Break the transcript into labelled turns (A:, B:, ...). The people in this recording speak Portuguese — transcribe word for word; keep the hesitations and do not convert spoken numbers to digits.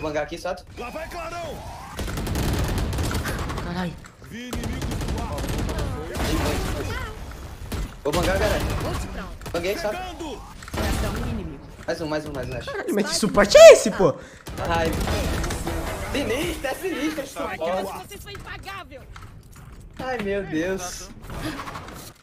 A: Vou bangar aqui, Sato.
B: Lá vai, clarão!
C: Caralho.
B: Vi inimigo do ar.
A: Vou bangar, galera. Banguei, Sato.
B: Chegando!
A: Mais um, mais um, mais um, acho.
C: Caralho, mas que suporte é esse, pô?
A: Ai. Sinistro, é sinistro esse
B: Sai,
A: suporte.
B: que
D: Você foi impagável.
A: Ai, meu Deus.